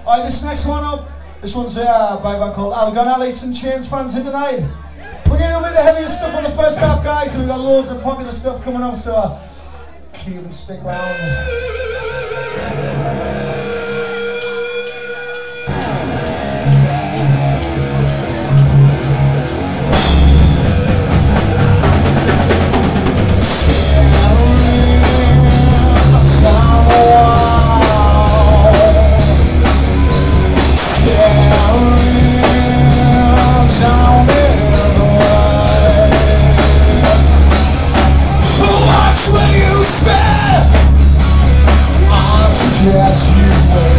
Alright, this next one up, this one's by a band called Algon Alley. Some Chains fans in tonight. We're going to do a bit of the heaviest stuff on the first half, guys, and we've got loads of popular stuff coming up, so keep and stick around. Yes, you will.